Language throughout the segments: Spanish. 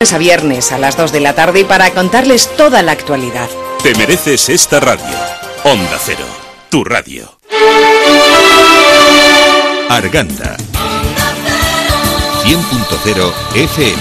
A viernes a las 2 de la tarde para contarles toda la actualidad. Te mereces esta radio. Onda Cero, tu radio. Arganda 100.0 FM.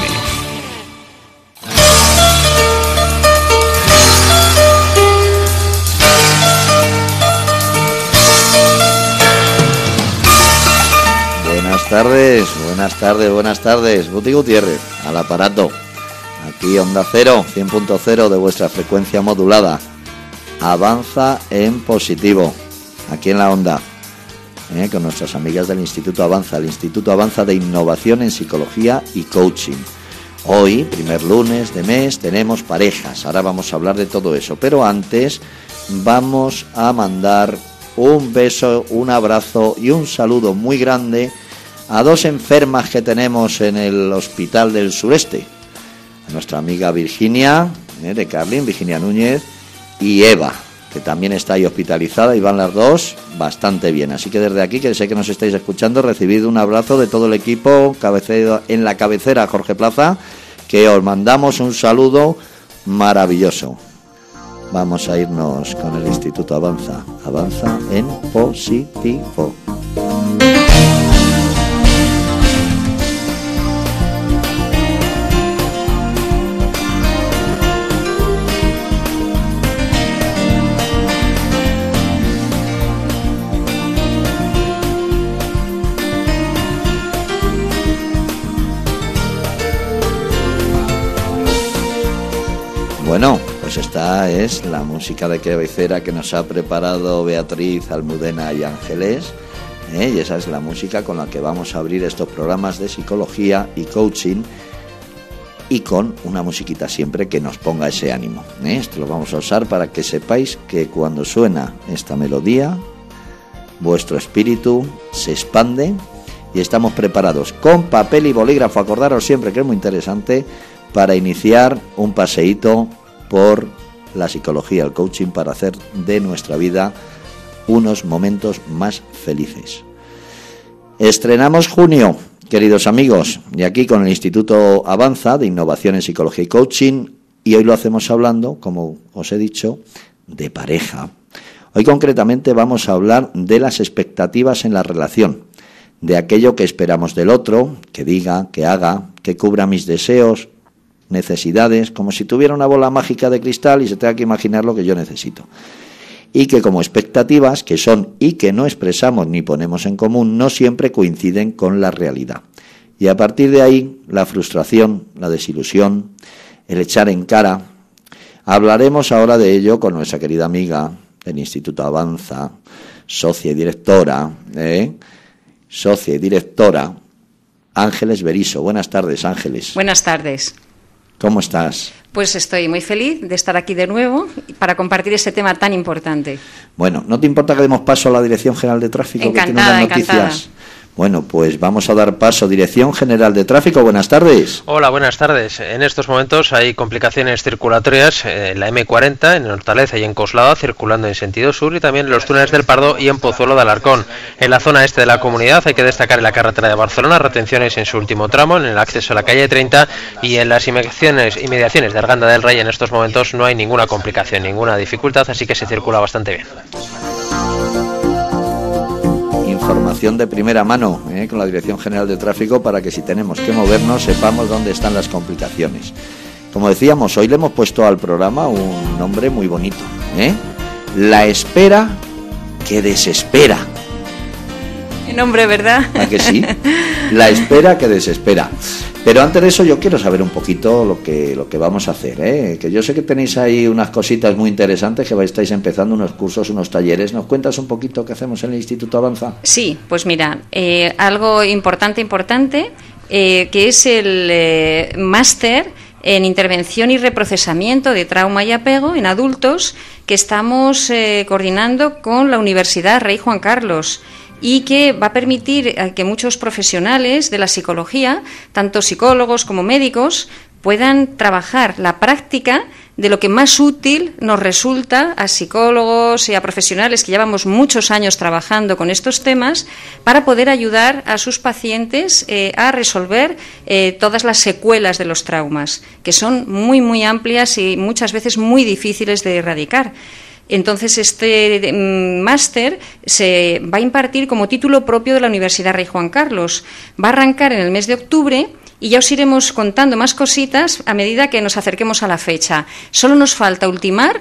Buenas tardes. Guti Gutiérrez, al aparato. Aquí Onda Cero, 100.0 de vuestra frecuencia modulada. Avanza en positivo, aquí en la Onda, con nuestras amigas del Instituto Avanza, el Instituto Avanza de Innovación en Psicología y Coaching. Hoy, primer lunes de mes, tenemos parejas. Ahora vamos a hablar de todo eso, pero antes vamos a mandar un beso, un abrazo y un saludo muy grande a dos enfermas que tenemos en el Hospital del Sureste. A nuestra amiga Virginia, de Carlin, Virginia Núñez, y Eva, que también está ahí hospitalizada, y van las dos bastante bien. Así que desde aquí, que sé que nos estáis escuchando, recibid un abrazo de todo el equipo en la cabecera Jorge Plaza, que os mandamos un saludo maravilloso. Vamos a irnos con el Instituto Avanza. Avanza en positivo. Bueno, pues esta es la música de cabecera que nos ha preparado Beatriz, Almudena y Ángeles, y esa es la música con la que vamos a abrir estos programas de psicología y coaching, y con una musiquita siempre que nos ponga ese ánimo. Esto lo vamos a usar para que sepáis que cuando suena esta melodía, vuestro espíritu se expande y estamos preparados con papel y bolígrafo. Acordaros siempre que es muy interesante para iniciar un paseíto por la psicología, el coaching, para hacer de nuestra vida unos momentos más felices. Estrenamos junio, queridos amigos, y aquí con el Instituto Avanza de Innovación en Psicología y Coaching, y hoy lo hacemos hablando, como os he dicho, de pareja. Hoy concretamente vamos a hablar de las expectativas en la relación, de aquello que esperamos del otro, que diga, que haga, que cubra mis deseos, necesidades, como si tuviera una bola mágica de cristal y se tenga que imaginar lo que yo necesito. Y que como expectativas, que son y que no expresamos ni ponemos en común, no siempre coinciden con la realidad. Y a partir de ahí, la frustración, la desilusión, el echar en cara. Hablaremos ahora de ello con nuestra querida amiga del Instituto Avanza, socia y directora, Ángeles Berisso. Buenas tardes, Ángeles. Buenas tardes. ¿Cómo estás? Pues estoy muy feliz de estar aquí de nuevo para compartir este tema tan importante. Bueno, ¿no te importa que demos paso a la Dirección General de Tráfico? Encantada, que tiene unas noticias? encantada. Bueno, pues vamos a dar paso. Dirección General de Tráfico, buenas tardes. Hola, buenas tardes. En estos momentos hay complicaciones circulatorias en la M40, en Hortaleza y en Coslada, circulando en sentido sur, y también en los túneles del Pardo y en Pozuelo de Alarcón. En la zona este de la comunidad hay que destacar en la carretera de Barcelona retenciones en su último tramo, en el acceso a la calle 30, y en las inmediaciones de Arganda del Rey en estos momentos no hay ninguna complicación, ninguna dificultad, así que se circula bastante bien. Información de primera mano con la Dirección General de Tráfico para que si tenemos que movernos sepamos dónde están las complicaciones. Como decíamos, hoy le hemos puesto al programa un nombre muy bonito, La espera que desespera. Qué nombre, ¿verdad? ¿A que sí? La espera que desespera. Pero antes de eso yo quiero saber un poquito lo que vamos a hacer, que yo sé que tenéis ahí unas cositas muy interesantes, que estáis empezando unos cursos, unos talleres. ¿Nos cuentas un poquito qué hacemos en el Instituto Avanza? Sí, pues mira, algo importante, que es el máster en intervención y reprocesamiento de trauma y apego en adultos, que estamos coordinando con la Universidad Rey Juan Carlos, y que va a permitir que muchos profesionales de la psicología, tanto psicólogos como médicos, puedan trabajar la práctica de lo que más útil nos resulta a psicólogos y a profesionales que llevamos muchos años trabajando con estos temas para poder ayudar a sus pacientes a resolver todas las secuelas de los traumas, que son muy, muy amplias y muchas veces muy difíciles de erradicar. Entonces, este máster se va a impartir como título propio de la Universidad Rey Juan Carlos. Va a arrancar en el mes de octubre y ya os iremos contando más cositas a medida que nos acerquemos a la fecha. Solo nos falta ultimar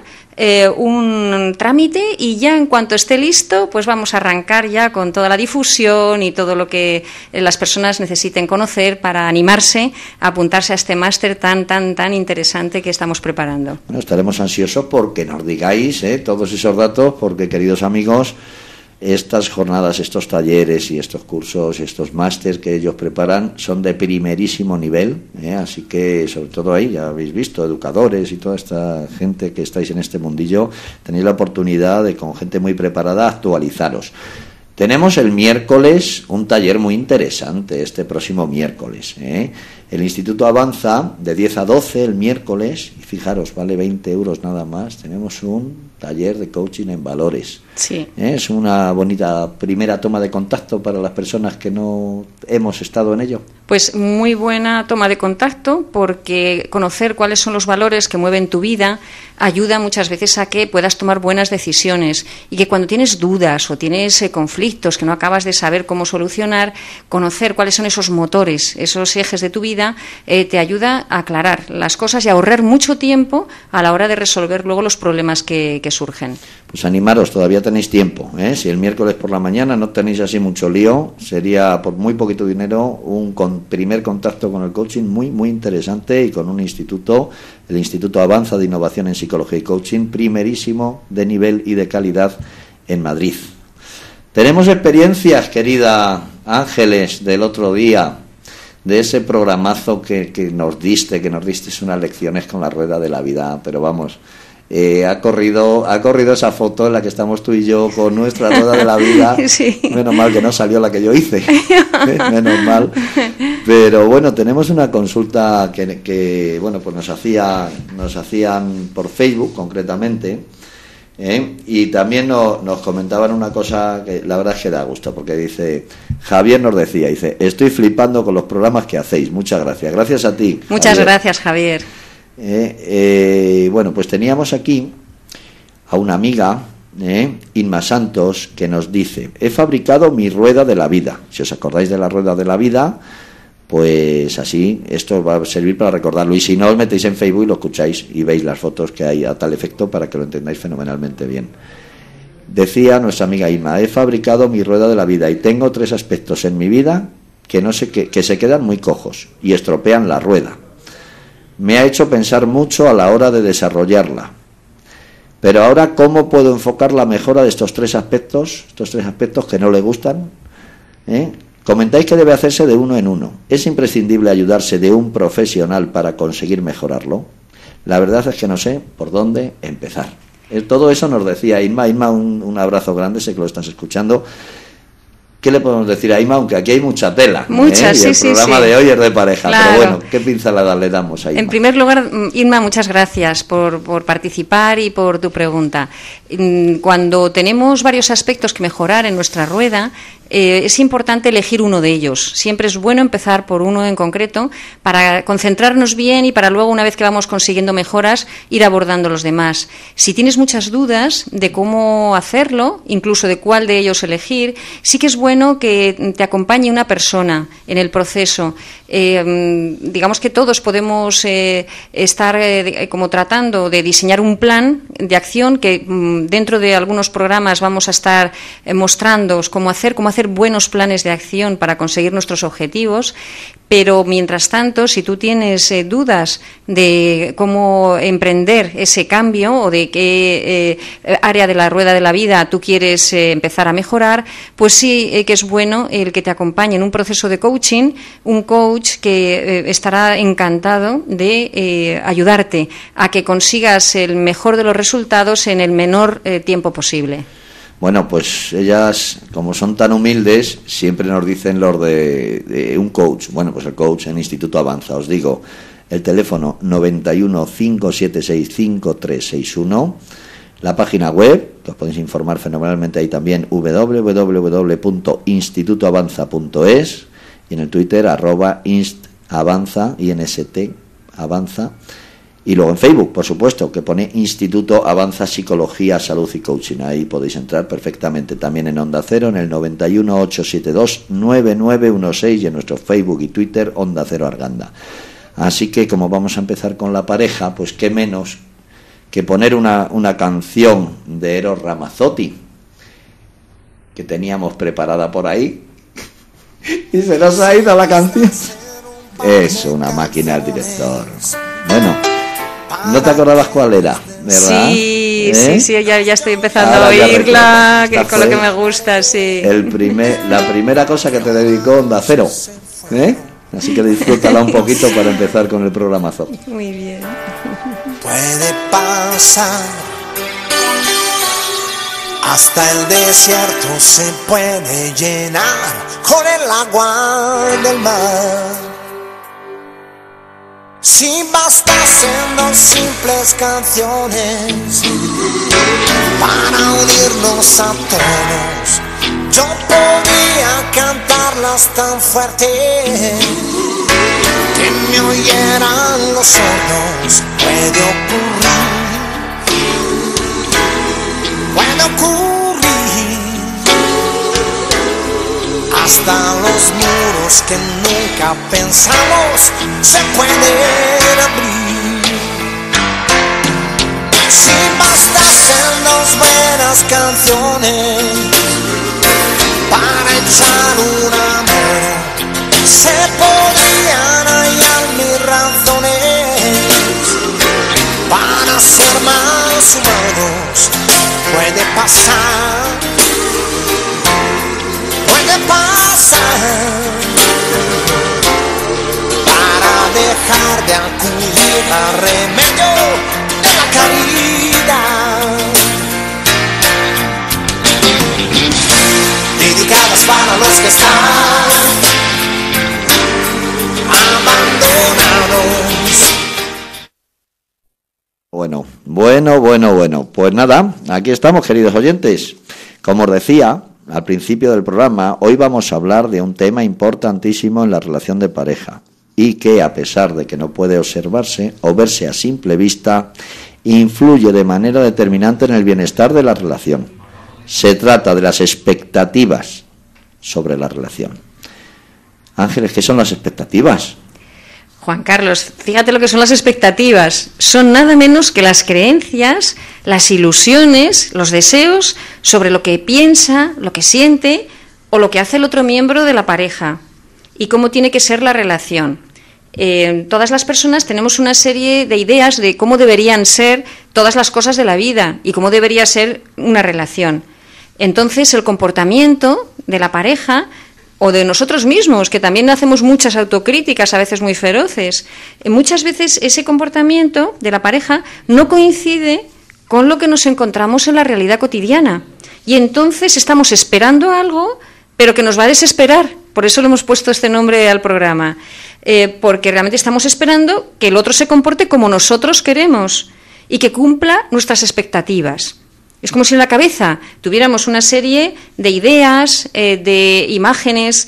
un trámite y ya en cuanto esté listo, pues vamos a arrancar ya con toda la difusión y todo lo que las personas necesiten conocer para animarse a apuntarse a este máster tan interesante que estamos preparando. Bueno, estaremos ansiosos porque nos digáis todos esos datos, porque, queridos amigos, estas jornadas, estos talleres y estos cursos y estos másteres que ellos preparan son de primerísimo nivel, así que sobre todo ahí, ya habéis visto, educadores y toda esta gente que estáis en este mundillo, tenéis la oportunidad de, con gente muy preparada, actualizaros. Tenemos el miércoles un taller muy interesante, este próximo miércoles. El Instituto Avanza, de 10 a 12 el miércoles, y fijaros, vale 20 euros nada más, tenemos un taller de coaching en valores. Sí. Es una bonita primera toma de contacto para las personas que no hemos estado en ello. Pues muy buena toma de contacto, porque conocer cuáles son los valores que mueven tu vida ayuda muchas veces a que puedas tomar buenas decisiones, y que cuando tienes dudas o tienes conflictos que no acabas de saber cómo solucionar, conocer cuáles son esos motores, esos ejes de tu vida, te ayuda a aclarar las cosas y a ahorrar mucho tiempo a la hora de resolver luego los problemas que surgen. Pues animaros, todavía tenéis tiempo, Si el miércoles por la mañana no tenéis así mucho lío, sería por muy poquito dinero un primer contacto con el coaching muy interesante, y con un instituto, el Instituto Avanza de Innovación en Psicología y Coaching, primerísimo de nivel y de calidad en Madrid. Tenemos experiencias, querida Ángeles, del otro día, de ese programazo que nos diste unas lecciones con la rueda de la vida, pero vamos... ha corrido esa foto en la que estamos tú y yo con nuestra rueda de la vida. Sí. Menos mal que no salió la que yo hice, menos mal. Pero bueno, tenemos una consulta que bueno, pues nos hacían por Facebook concretamente, y también nos comentaban una cosa que la verdad es que da gusto, porque dice, Javier nos decía, estoy flipando con los programas que hacéis, muchas gracias. Gracias a ti, muchas gracias, Javier. Bueno, pues teníamos aquí a una amiga, Inma Santos, que nos dice, he fabricado mi rueda de la vida. Si os acordáis de la rueda de la vida, pues así, esto va a servir para recordarlo, y si no, os metéis en Facebook y lo escucháis y veis las fotos que hay a tal efecto para que lo entendáis fenomenalmente bien. Decía nuestra amiga Inma, he fabricado mi rueda de la vida y tengo 3 aspectos en mi vida que se quedan muy cojos y estropean la rueda. Me ha hecho pensar mucho a la hora de desarrollarla. Pero ahora, ¿cómo puedo enfocar la mejora de estos 3 aspectos que no le gustan? Comentáis que debe hacerse de uno en uno. ¿Es imprescindible ayudarse de un profesional para conseguir mejorarlo? La verdad es que no sé por dónde empezar. Todo eso nos decía Inma. Inma, un abrazo grande, sé que lo estás escuchando. ¿Qué le podemos decir a Inma? Aunque aquí hay mucha tela. Mucha, sí, y el programa de hoy es de pareja, claro. Pero bueno, ¿qué pincelada le damos a Inma? En primer lugar, Inma, muchas gracias por participar y por tu pregunta. Cuando tenemos varios aspectos que mejorar en nuestra rueda, es importante elegir uno de ellos. Siempre es bueno empezar por uno en concreto para concentrarnos bien y para luego, una vez que vamos consiguiendo mejoras, ir abordando los demás. Si tienes muchas dudas de cómo hacerlo, incluso de cuál de ellos elegir, sí que es bueno que te acompañe una persona en el proceso. Digamos que todos podemos estar como tratando de diseñar un plan de acción que dentro de algunos programas vamos a estar mostrándoos cómo hacer buenos planes de acción para conseguir nuestros objetivos, pero mientras tanto, si tú tienes dudas de cómo emprender ese cambio o de qué área de la rueda de la vida tú quieres empezar a mejorar, pues sí que es bueno el que te acompañe en un proceso de coaching, un coach que estará encantado de ayudarte a que consigas el mejor de los resultados en el menor tiempo posible. Bueno, pues ellas, como son tan humildes, siempre nos dicen los de un coach. Bueno, pues el coach en Instituto Avanza, os digo, el teléfono 91 576 5361, la página web, que os podéis informar fenomenalmente ahí también, www.institutoavanza.es, y en el Twitter @instavanza, INST, avanza, y luego en Facebook, por supuesto, que pone Instituto Avanza Psicología, Salud y Coaching. Ahí podéis entrar perfectamente. También en Onda Cero, en el 91 872 9916, y en nuestro Facebook y Twitter, Onda Cero Arganda. Así que, como vamos a empezar con la pareja, pues qué menos que poner una canción de Eros Ramazzotti que teníamos preparada por ahí y se nos ha ido la canción. Es una máquina el director. Bueno, no te acordabas cuál era, ¿verdad? Sí, sí, ya estoy empezando Ahora a oírla, que con lo que me gusta, sí. La primera cosa que te dedicó Onda Cero, ¿eh? Así que disfrútala un poquito para empezar con el programazo. Muy bien. Puede pasar, hasta el desierto se puede llenar con el agua del mar. Si bastasen dos simples canciones para unirnos a todos, yo podría cantarlas tan fuerte que me oyeran los sordos. Puede ocurrir, hasta los muros que nunca pensamos se pueden abrir. Si bastasen dos buenas canciones para echar una mano, se podrían hallar mis razones para ser más humanos. Puede pasar, para dejar de acudir al remedio de la caridad, dedicadas para los que están abandonados. Bueno, pues nada, aquí estamos, queridos oyentes. Como os decía al principio del programa, hoy vamos a hablar de un tema importantísimo en la relación de pareja y que, a pesar de que no puede observarse o verse a simple vista, influye de manera determinante en el bienestar de la relación. Se trata de las expectativas sobre la relación. Ángeles, ¿qué son las expectativas? Juan Carlos, fíjate lo que son las expectativas. Son nada menos que las creencias, las ilusiones, los deseos sobre lo que piensa, lo que siente o lo que hace el otro miembro de la pareja y cómo tiene que ser la relación. Todas las personas tenemos una serie de ideas de cómo deberían ser todas las cosas de la vida y cómo debería ser una relación. Entonces, el comportamiento de la pareja o de nosotros mismos, que también hacemos muchas autocríticas, a veces muy feroces. Muchas veces ese comportamiento de la pareja no coincide con lo que nos encontramos en la realidad cotidiana. Y entonces estamos esperando algo, pero que nos va a desesperar. Por eso le hemos puesto este nombre al programa. Porque realmente estamos esperando que el otro se comporte como nosotros queremos y que cumpla nuestras expectativas. Es como si en la cabeza tuviéramos una serie de ideas, de imágenes,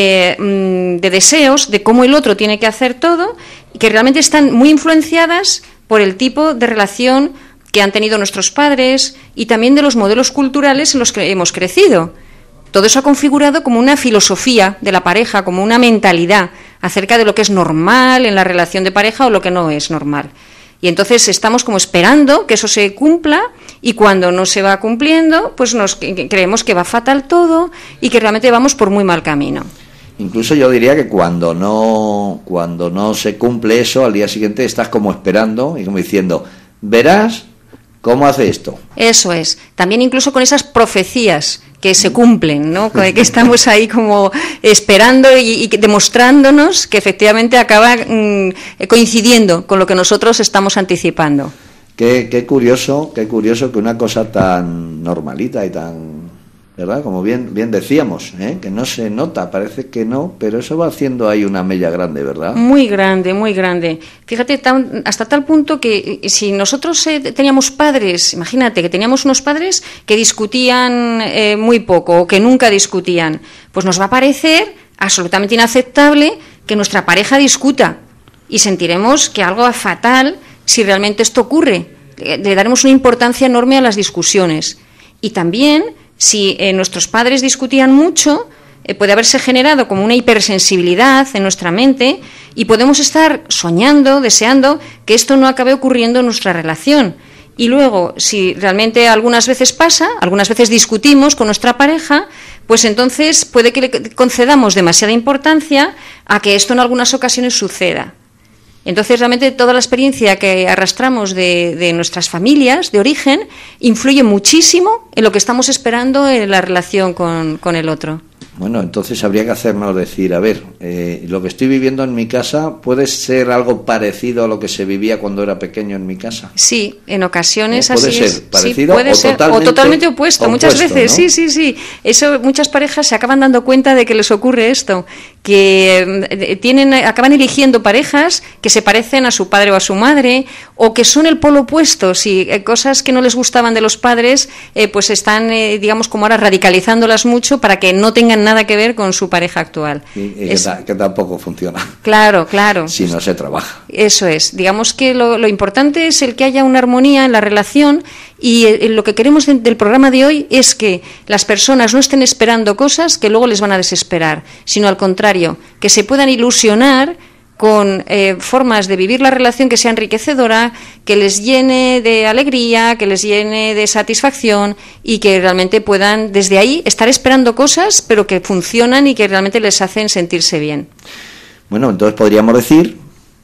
de deseos, de cómo el otro tiene que hacer todo, y que realmente están muy influenciadas por el tipo de relación que han tenido nuestros padres y también de los modelos culturales en los que hemos crecido. Todo eso ha configurado como una filosofía de la pareja, como una mentalidad acerca de lo que es normal en la relación de pareja o lo que no es normal. Y entonces estamos como esperando que eso se cumpla y cuando no se va cumpliendo, pues nos creemos que va fatal todo y que realmente vamos por muy mal camino. Incluso yo diría que cuando no se cumple eso, al día siguiente estás como esperando y como diciendo, verás cómo hace esto. Eso es. También incluso con esas profecías que se cumplen, ¿no? Que estamos ahí como esperando y demostrándonos que efectivamente acaba coincidiendo con lo que nosotros estamos anticipando. Qué curioso que una cosa tan normalita y tan ¿verdad? Como bien decíamos, que no se nota, parece que no, pero eso va haciendo ahí una mella grande, ¿verdad? Muy grande, muy grande. Fíjate, hasta tal punto que si nosotros teníamos padres, imagínate que teníamos unos padres que discutían muy poco o que nunca discutían, pues nos va a parecer absolutamente inaceptable que nuestra pareja discuta y sentiremos que algo es fatal si realmente esto ocurre. Le daremos una importancia enorme a las discusiones. Y también, si nuestros padres discutían mucho, puede haberse generado como una hipersensibilidad en nuestra mente y podemos estar soñando, deseando que esto no acabe ocurriendo en nuestra relación. Y luego, si realmente algunas veces pasa, algunas veces discutimos con nuestra pareja, pues entonces puede que le concedamos demasiada importancia a que esto en algunas ocasiones suceda. Entonces, realmente toda la experiencia que arrastramos de nuestras familias de origen influye muchísimo en lo que estamos esperando en la relación con el otro. Bueno, entonces habría que hacernos decir, a ver, lo que estoy viviendo en mi casa puede ser algo parecido a lo que se vivía cuando era pequeño en mi casa. Sí, en ocasiones ¿Puede así ser es. parecido sí, puede o, ser, totalmente opuesto. Muchas veces, ¿no? Sí. Eso, muchas parejas se acaban dando cuenta de que les ocurre esto, que acaban eligiendo parejas que se parecen a su padre o a su madre, o que son el polo opuesto. Si cosas que no les gustaban de los padres, pues están, digamos, como ahora radicalizándolas mucho para que no tengan nada que ver con su pareja actual. Y que tampoco funciona. Claro. Si no se trabaja. Eso es. Digamos que lo importante es el que haya una armonía en la relación y lo que queremos del programa de hoy es que las personas no estén esperando cosas que luego les van a desesperar, sino al contrario, que se puedan ilusionar con formas de vivir la relación que sea enriquecedora, que les llene de alegría, que les llene de satisfacción y que realmente puedan desde ahí estar esperando cosas, pero que funcionan y que realmente les hacen sentirse bien. Bueno, entonces podríamos decir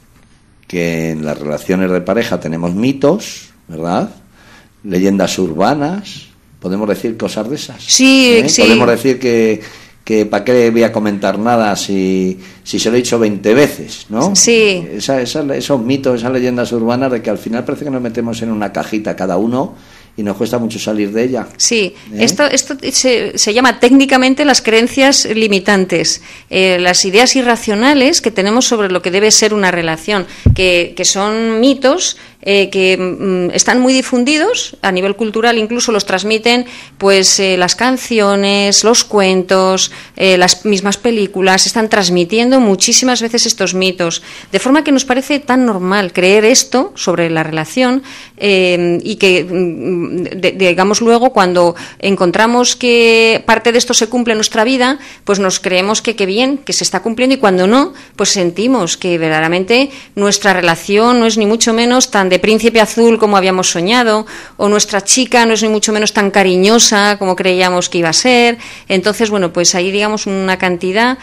que en las relaciones de pareja tenemos mitos, ¿verdad? Leyendas urbanas, podemos decir cosas de esas. Sí. Podemos decir que ¿para qué voy a comentar nada si se lo he dicho 20 veces, ¿no? Sí. Esos mitos, esas leyendas urbanas de que al final parece que nos metemos en una cajita cada uno y nos cuesta mucho salir de ella. Sí, esto se llama técnicamente las creencias limitantes, las ideas irracionales que tenemos sobre lo que debe ser una relación, que son mitos que están muy difundidos a nivel cultural, incluso los transmiten pues las canciones, los cuentos, las mismas películas, están transmitiendo muchísimas veces estos mitos, de forma que nos parece tan normal creer esto sobre la relación y que digamos luego cuando encontramos que parte de esto se cumple en nuestra vida, pues nos creemos que qué bien, que se está cumpliendo, y cuando no, pues sentimos que verdaderamente nuestra relación no es ni mucho menos tan de príncipe azul como habíamos soñado, o nuestra chica no es ni mucho menos tan cariñosa como creíamos que iba a ser. Entonces, bueno, pues ahí digamos una cantidad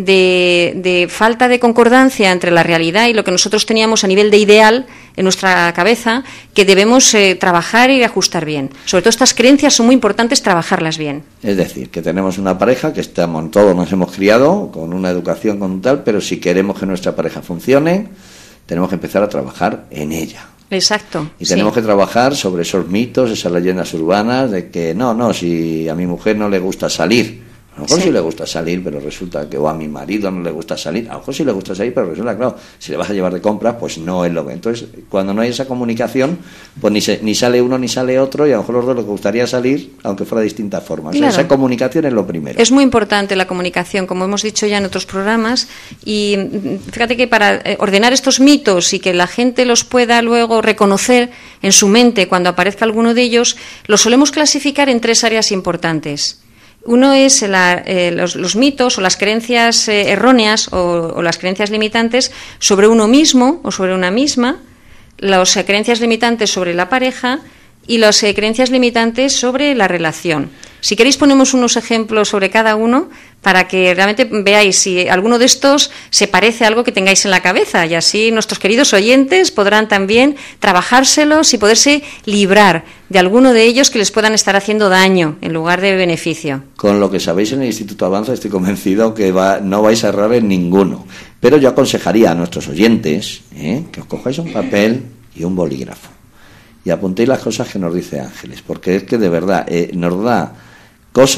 de falta de concordancia entre la realidad y lo que nosotros teníamos a nivel de ideal en nuestra cabeza, que debemos trabajar y ajustar bien. Sobre todo estas creencias son muy importantes trabajarlas bien. Es decir, que tenemos una pareja que todos nos hemos criado con una educación con tal, pero si queremos que nuestra pareja funcione, tenemos que empezar a trabajar en ella. Exacto. Y tenemos que trabajar sobre esos mitos, esas leyendas urbanas de que no, si a mi mujer no le gusta salir, a lo mejor sí le gusta salir, pero resulta que, o a mi marido no le gusta salir, a lo mejor sí le gusta salir, pero resulta, claro, si le vas a llevar de compras, pues no es lo que... Entonces, cuando no hay esa comunicación, pues ni sale uno ni sale otro, y a lo mejor los dos les gustaría salir, aunque fuera de distintas formas. Claro. O sea, esa comunicación es lo primero. Es muy importante la comunicación, como hemos dicho ya en otros programas, y fíjate que para ordenar estos mitos y que la gente los pueda luego reconocer en su mente cuando aparezca alguno de ellos, los solemos clasificar en 3 áreas importantes. Uno es los mitos o las creencias erróneas o las creencias limitantes sobre uno mismo o sobre una misma, las creencias limitantes sobre la pareja y las creencias limitantes sobre la relación. Si queréis ponemos unos ejemplos sobre cada uno para que realmente veáis si alguno de estos se parece a algo que tengáis en la cabeza, y así nuestros queridos oyentes podrán también trabajárselos y poderse librar de alguno de ellos que les puedan estar haciendo daño en lugar de beneficio. Con lo que sabéis en el Instituto Avanza estoy convencido que no vais a errar en ninguno, pero yo aconsejaría a nuestros oyentes que os cojáis un papel y un bolígrafo y apuntéis las cosas que nos dice Ángeles, porque es que de verdad nos da cosas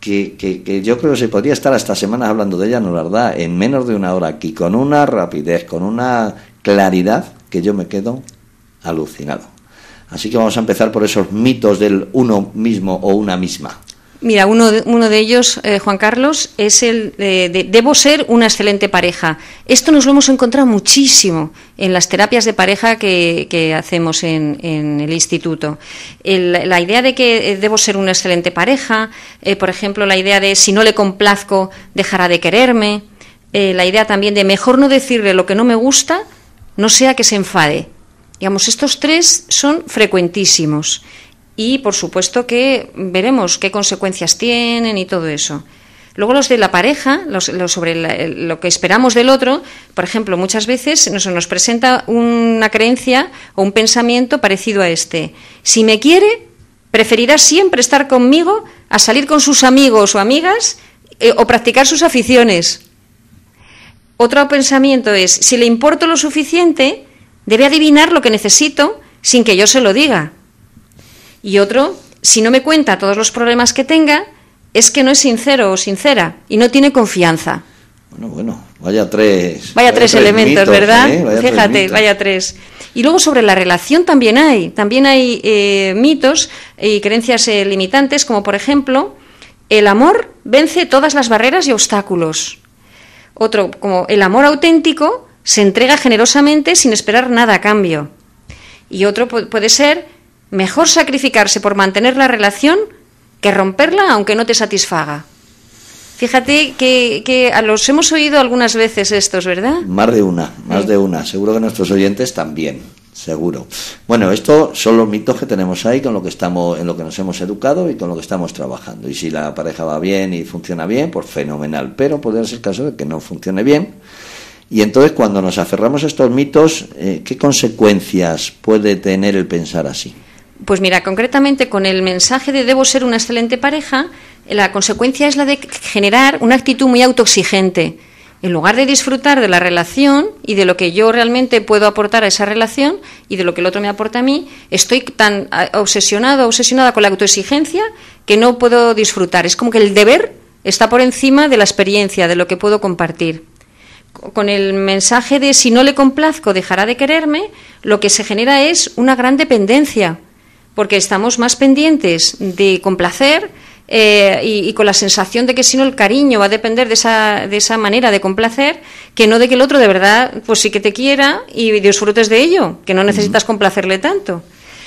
que yo creo que se podría estar hasta semanas hablando de ella, nos las da en menos de una hora aquí, con una rapidez, con una claridad que yo me quedo alucinado. Así que vamos a empezar por esos mitos del uno mismo o una misma. Mira, uno de ellos, Juan Carlos, es el de debo ser una excelente pareja. Esto nos lo hemos encontrado muchísimo en las terapias de pareja que hacemos en el instituto. La idea de que debo ser una excelente pareja, por ejemplo, la idea de si no le complazco, dejará de quererme, la idea también de mejor no decirle lo que no me gusta, no sea que se enfade. Digamos, estos tres son frecuentísimos. Y, por supuesto, que veremos qué consecuencias tienen y todo eso. Luego los de la pareja, sobre lo que esperamos del otro, por ejemplo, muchas veces nos presenta una creencia o un pensamiento parecido a este. Si me quiere, preferirá siempre estar conmigo a salir con sus amigos o amigas o practicar sus aficiones. Otro pensamiento es, si le importo lo suficiente, debe adivinar lo que necesito sin que yo se lo diga. Y otro, si no me cuenta todos los problemas que tenga, es que no es sincero o sincera y no tiene confianza. Bueno, vaya tres elementos, mitos, ¿verdad? Fíjate, vaya 3. Y luego sobre la relación también hay mitos y creencias limitantes, como por ejemplo, el amor vence todas las barreras y obstáculos. Otro, como el amor auténtico se entrega generosamente sin esperar nada a cambio. Y otro puede ser, mejor sacrificarse por mantener la relación que romperla aunque no te satisfaga. Fíjate que los hemos oído algunas veces estos, ¿verdad? Más de una. Seguro que nuestros oyentes también, seguro. Bueno, estos son los mitos que tenemos ahí, en lo que nos hemos educado y con lo que estamos trabajando. Y si la pareja va bien y funciona bien, pues fenomenal. Pero podría ser el caso de que no funcione bien. Y entonces, cuando nos aferramos a estos mitos, ¿qué consecuencias puede tener el pensar así? Pues mira, concretamente con el mensaje de debo ser una excelente pareja, la consecuencia es la de generar una actitud muy autoexigente. En lugar de disfrutar de la relación y de lo que yo realmente puedo aportar a esa relación y de lo que el otro me aporta a mí, estoy tan obsesionada con la autoexigencia que no puedo disfrutar. Es como que el deber está por encima de la experiencia, de lo que puedo compartir. Con el mensaje de si no le complazco dejará de quererme, lo que se genera es una gran dependencia, porque estamos más pendientes de complacer y con la sensación de que si no el cariño va a depender de esa manera de complacer, que no de que el otro de verdad pues sí que te quiera y disfrutes de ello, que no necesitas complacerle tanto.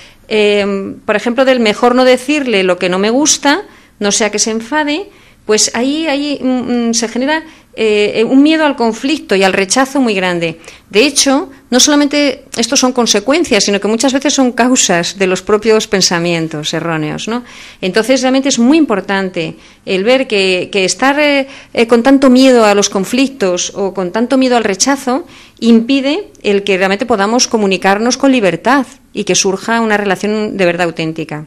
Por ejemplo, del mejor no decirle lo que no me gusta, no sea que se enfade, pues ahí se genera un miedo al conflicto y al rechazo muy grande. De hecho, no solamente estos son consecuencias, sino que muchas veces son causas de los propios pensamientos erróneos, ¿no? Entonces, realmente es muy importante el ver que estar con tanto miedo a los conflictos o con tanto miedo al rechazo impide el que realmente podamos comunicarnos con libertad y que surja una relación de verdad auténtica.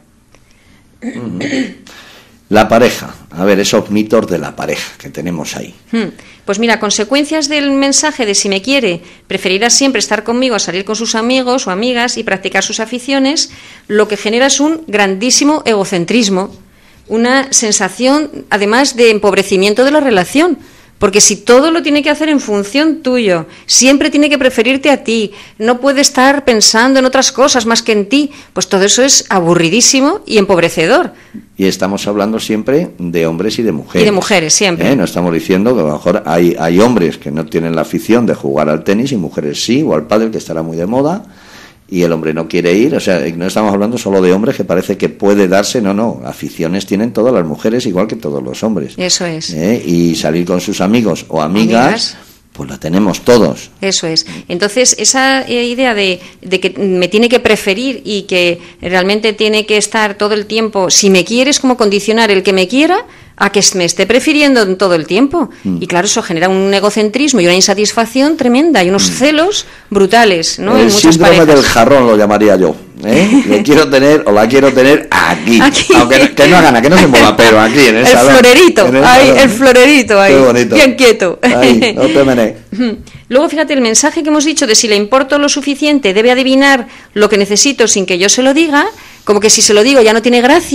La pareja, a ver, esos mitos de la pareja que tenemos ahí. Pues mira, consecuencias del mensaje de si me quiere, preferirá siempre estar conmigo a salir con sus amigos o amigas y practicar sus aficiones, lo que genera es un grandísimo egocentrismo, una sensación además de empobrecimiento de la relación. Porque si todo lo tiene que hacer en función tuyo, siempre tiene que preferirte a ti, no puede estar pensando en otras cosas más que en ti, pues todo eso es aburridísimo y empobrecedor. Y estamos hablando siempre de hombres y de mujeres. Y de mujeres, siempre. No estamos diciendo que a lo mejor hay hombres que no tienen la afición de jugar al tenis y mujeres sí, o al pádel, que estará muy de moda, y el hombre no quiere ir. O sea, no estamos hablando solo de hombres, que parece que puede darse, no, aficiones tienen todas las mujeres igual que todos los hombres. Eso es. Y salir con sus amigos o amigas, pues la tenemos todos. Eso es. Entonces, esa idea de que me tiene que preferir y que realmente tiene que estar todo el tiempo, si me quieres, como condicionar el que me quiera a que me esté prefiriendo todo el tiempo. Y claro, eso genera un egocentrismo y una insatisfacción tremenda y unos celos brutales, ¿no? El en muchas síndrome parejas. del jarrón lo llamaría yo. Le quiero tener o la quiero tener aquí. Aunque que no haga nada, que no se mueva, pero aquí en el salón. El florerito ahí, bien quieto. Ahí, no te menes. Luego, fíjate, el mensaje que hemos dicho de si le importo lo suficiente, debe adivinar lo que necesito sin que yo se lo diga, como que si se lo digo ya no tiene gracia.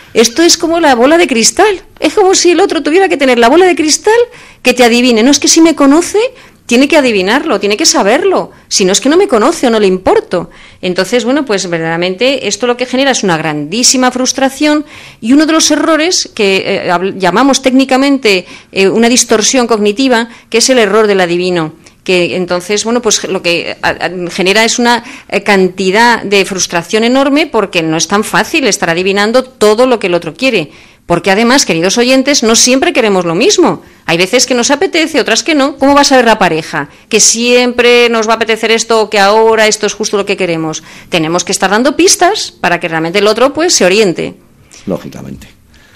Esto es como la bola de cristal. Es como si el otro tuviera que tener la bola de cristal que te adivine. No es que si me conoce, tiene que adivinarlo, tiene que saberlo. Si no es que no me conoce o no le importo. Entonces, bueno, pues verdaderamente esto lo que genera es una grandísima frustración y uno de los errores que llamamos técnicamente una distorsión cognitiva, que es el error del adivino. Que entonces, bueno, pues lo que genera es una cantidad de frustración enorme porque no es tan fácil estar adivinando todo lo que el otro quiere. Porque además, queridos oyentes, no siempre queremos lo mismo. Hay veces que nos apetece, otras que no. ¿Cómo va a saber la pareja? Que siempre nos va a apetecer esto o que ahora esto es justo lo que queremos. Tenemos que estar dando pistas para que realmente el otro pues se oriente. Lógicamente.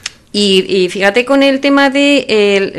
Y fíjate con el tema de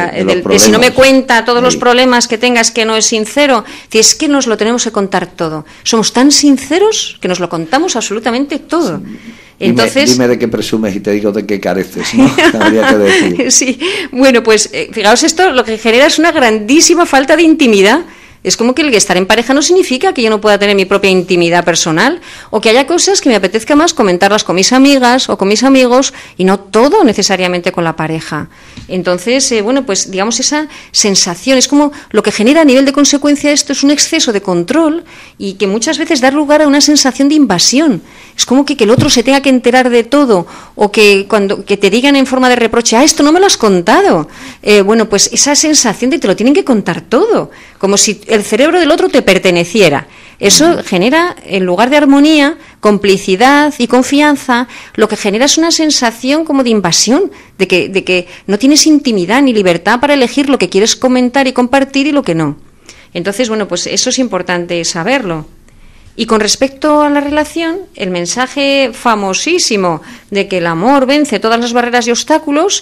si no me cuenta todos los problemas que tengas, que no es sincero, es que nos lo tenemos que contar todo. Somos tan sinceros que nos lo contamos absolutamente todo. Entonces, dime de qué presumes y te digo de qué careces, ¿no? Habría que decir. Sí, bueno, pues fijaos, esto lo que genera es una grandísima falta de intimidad. Es como que el estar en pareja no significa que yo no pueda tener mi propia intimidad personal o que haya cosas que me apetezca más comentarlas con mis amigas o con mis amigos y no todo necesariamente con la pareja. Entonces, bueno, pues digamos esa sensación, es como lo que genera a nivel de consecuencia esto es un exceso de control y que muchas veces da lugar a una sensación de invasión. Es como que el otro se tenga que enterar de todo o que que te digan en forma de reproche, esto no me lo has contado. Bueno, pues esa sensación de que te lo tienen que contar todo, como si el cerebro del otro te perteneciera. Eso genera, en lugar de armonía, complicidad y confianza, lo que genera es una sensación como de invasión, de que no tienes intimidad ni libertad para elegir lo que quieres comentar y compartir y lo que no. Entonces, bueno, pues eso es importante saberlo. Y con respecto a la relación, el mensaje famosísimo de que el amor vence todas las barreras y obstáculos,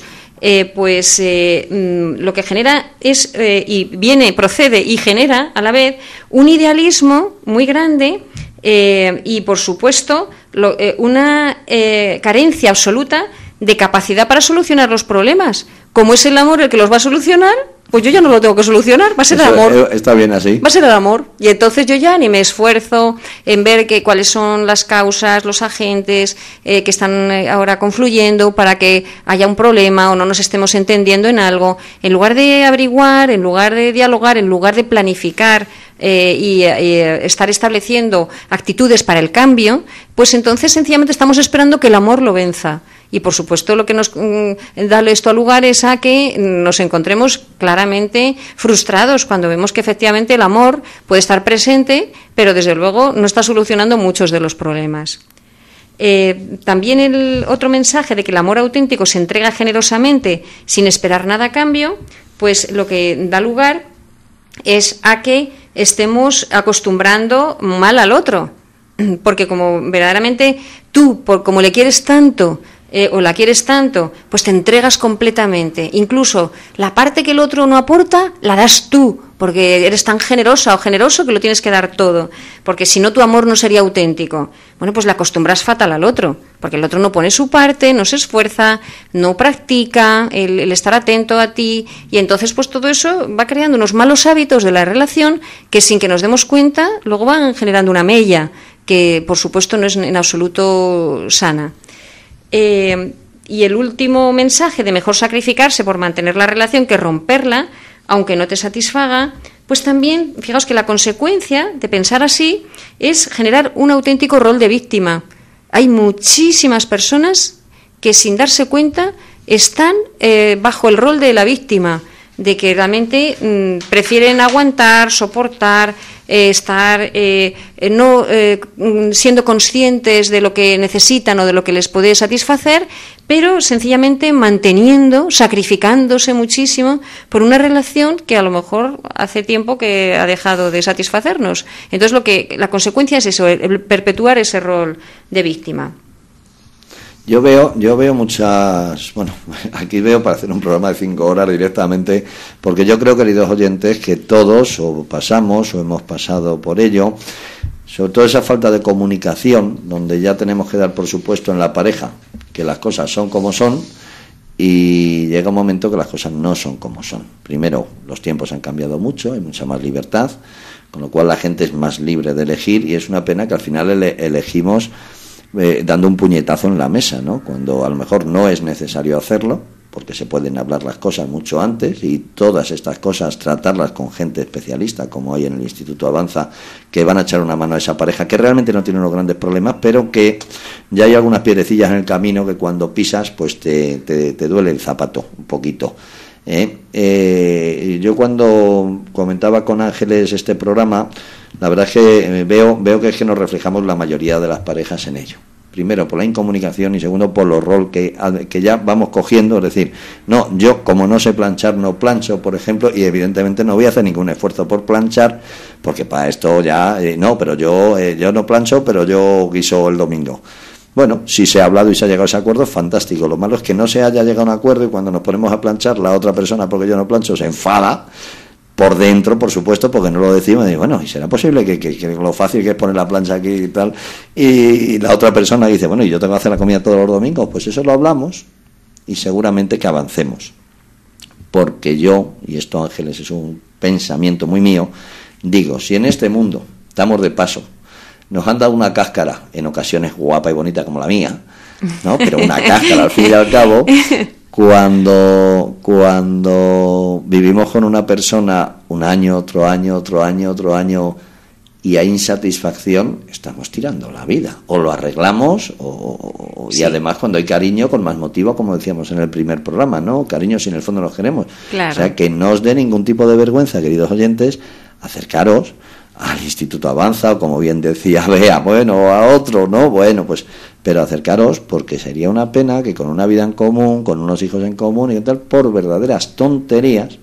lo que genera es, procede y genera a la vez un idealismo muy grande y, por supuesto, una carencia absoluta de capacidad para solucionar los problemas. Como es el amor el que los va a solucionar, pues yo ya no lo tengo que solucionar, va a ser el amor. Está bien así. Va a ser el amor. Y entonces yo ya ni me esfuerzo en ver cuáles son las causas, los agentes que están ahora confluyendo para que haya un problema o no nos estemos entendiendo en algo. En lugar de averiguar, en lugar de dialogar, en lugar de planificar y estar estableciendo actitudes para el cambio, pues entonces sencillamente estamos esperando que el amor lo venza. Y, por supuesto, lo que nos da esto a lugar es a que nos encontremos claramente frustrados cuando vemos que efectivamente el amor puede estar presente, pero desde luego no está solucionando muchos de los problemas. También el otro mensaje de que el amor auténtico se entrega generosamente sin esperar nada a cambio, pues lo que da lugar es a que estemos acostumbrando mal al otro, porque como verdaderamente tú, como le quieres tanto, o la quieres tanto, pues te entregas completamente. Incluso la parte que el otro no aporta, la das tú, porque eres tan generosa o generoso que lo tienes que dar todo. Porque si no, tu amor no sería auténtico. Bueno, pues le acostumbras fatal al otro, porque el otro no pone su parte, no se esfuerza, no practica el estar atento a ti, y entonces pues todo eso va creando unos malos hábitos de la relación que sin que nos demos cuenta, luego van generando una mella que por supuesto no es en absoluto sana. Y el último mensaje de mejor sacrificarse por mantener la relación que romperla, aunque no te satisfaga, pues también, fijaos que la consecuencia de pensar así es generar un auténtico rol de víctima. Hay muchísimas personas que sin darse cuenta están bajo el rol de la víctima, de que realmente prefieren aguantar, soportar, estar no siendo conscientes de lo que necesitan o de lo que les puede satisfacer, pero sencillamente manteniendo, sacrificándose muchísimo por una relación que a lo mejor hace tiempo que ha dejado de satisfacernos. Entonces la consecuencia es eso, el perpetuar ese rol de víctima. Yo veo muchas, bueno, aquí veo para hacer un programa de 5 horas directamente, porque yo creo, queridos oyentes, que todos o pasamos o hemos pasado por ello, sobre todo esa falta de comunicación, donde ya tenemos que dar por supuesto en la pareja que las cosas son como son, y llega un momento que las cosas no son como son. Primero, los tiempos han cambiado mucho, hay mucha más libertad, con lo cual la gente es más libre de elegir, y es una pena que al final elegimos dando un puñetazo en la mesa, ¿no? Cuando a lo mejor no es necesario hacerlo, porque se pueden hablar las cosas mucho antes y todas estas cosas tratarlas con gente especialista, como hay en el Instituto Avanza, que van a echar una mano a esa pareja que realmente no tiene unos grandes problemas, pero que ya hay algunas piedrecillas en el camino que cuando pisas pues te duele el zapato un poquito. Yo cuando comentaba con Ángeles este programa, la verdad es que veo que es que nos reflejamos la mayoría de las parejas en ello. Primero por la incomunicación y segundo por los roles que ya vamos cogiendo, es decir, no, yo como no sé planchar no plancho, por ejemplo, y evidentemente no voy a hacer ningún esfuerzo por planchar, porque para esto ya, no, pero yo no plancho, pero yo guiso el domingo. Bueno, si se ha hablado y se ha llegado a ese acuerdo, fantástico. Lo malo es que no se haya llegado a un acuerdo y cuando nos ponemos a planchar, la otra persona, porque yo no plancho, se enfada. Por dentro, por supuesto, porque no lo decimos, y bueno, ¿y será posible que lo fácil que es poner la plancha aquí y tal? Y la otra persona dice, bueno, ¿y yo tengo que hacer la comida todos los domingos? Pues eso lo hablamos y seguramente que avancemos. Porque yo, y esto Ángeles es un pensamiento muy mío, digo, si en este mundo estamos de paso, nos han dado una cáscara, en ocasiones guapa y bonita como la mía, ¿no? Pero una cáscara al fin y al cabo... Cuando vivimos con una persona un año, otro año y hay insatisfacción, estamos tirando la vida. O lo arreglamos y además cuando hay cariño, con más motivo, como decíamos en el primer programa, ¿no? Cariño si en el fondo nos queremos. Claro. O sea, que no os dé ningún tipo de vergüenza, queridos oyentes, acercaros al Instituto Avanza, o como bien decía Bea, bueno, a otro, ¿no? Bueno, pues... Pero acercaros, porque sería una pena que con una vida en común, con unos hijos en común y tal, por verdaderas tonterías,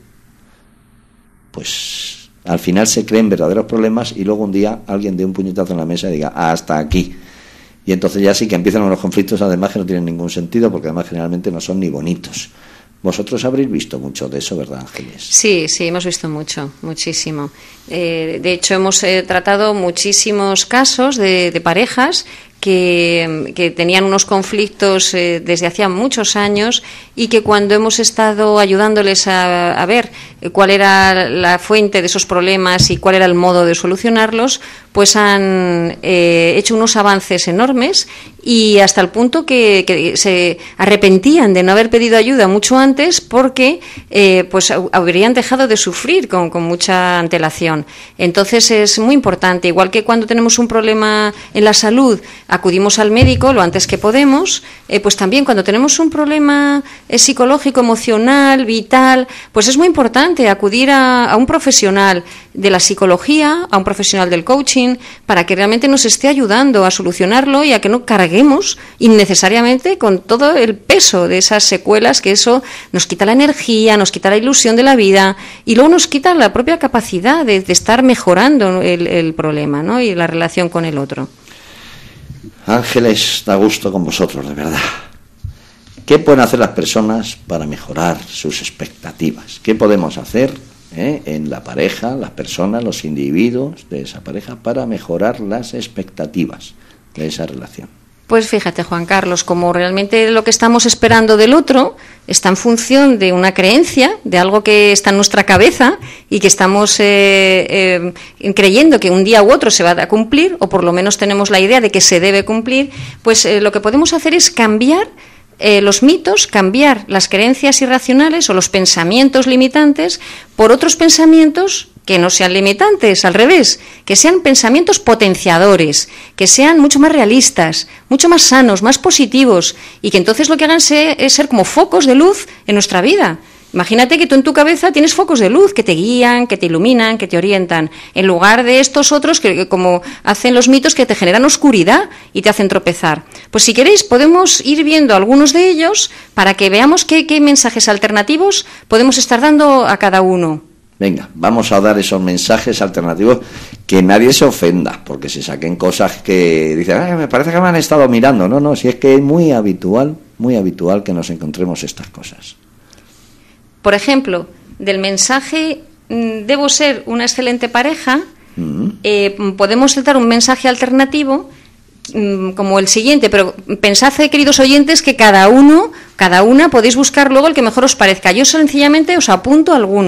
pues al final se creen verdaderos problemas y luego un día alguien dé un puñetazo en la mesa y diga, hasta aquí. Y entonces ya sí que empiezan los conflictos, además que no tienen ningún sentido, porque además generalmente no son ni bonitos. Vosotros habréis visto mucho de eso, ¿verdad, Ángeles? Sí, hemos visto muchísimo. De hecho, hemos tratado muchísimos casos de parejas que tenían unos conflictos desde hacía muchos años y que cuando hemos estado ayudándoles a ver cuál era la fuente de esos problemas y cuál era el modo de solucionarlos, pues han hecho unos avances enormes y hasta el punto que se arrepentían de no haber pedido ayuda mucho antes porque pues habrían dejado de sufrir con mucha antelación. Entonces es muy importante, igual que cuando tenemos un problema en la salud, acudimos al médico lo antes que podemos, pues también cuando tenemos un problema psicológico, emocional, vital, pues es muy importante acudir a un profesional de la psicología, a un profesional del coaching, para que realmente nos esté ayudando a solucionarlo y a que no carguemos innecesariamente con todo el peso de esas secuelas, que eso nos quita la energía, nos quita la ilusión de la vida y luego nos quita la propia capacidad de estar mejorando el problema, ¿no? Y la relación con el otro. Ángeles, da gusto con vosotros, de verdad. ¿Qué pueden hacer las personas para mejorar sus expectativas? ¿Qué podemos hacer en la pareja, las personas, los individuos de esa pareja para mejorar las expectativas de esa relación? Pues fíjate, Juan Carlos, como realmente lo que estamos esperando del otro está en función de una creencia, de algo que está en nuestra cabeza y que estamos creyendo que un día u otro se va a cumplir, o por lo menos tenemos la idea de que se debe cumplir, pues lo que podemos hacer es cambiar los mitos, cambiar las creencias irracionales o los pensamientos limitantes por otros pensamientos que no sean limitantes, al revés, que sean pensamientos potenciadores, que sean mucho más realistas, mucho más sanos, más positivos, y que entonces lo que hagan es ser como focos de luz en nuestra vida. Imagínate que tú en tu cabeza tienes focos de luz que te guían, que te iluminan, que te orientan, en lugar de estos otros que como hacen los mitos, que te generan oscuridad y te hacen tropezar. Pues si queréis podemos ir viendo algunos de ellos para que veamos qué mensajes alternativos podemos estar dando a cada uno. Venga, vamos a dar esos mensajes alternativos, que nadie se ofenda, porque se saquen cosas que dicen, me parece que me han estado mirando. No, si es que es muy habitual que nos encontremos estas cosas. Por ejemplo, del mensaje debo ser una excelente pareja, podemos dar un mensaje alternativo como el siguiente, pero pensad, queridos oyentes, que cada una podéis buscar luego el que mejor os parezca. Yo sencillamente os apunto alguno.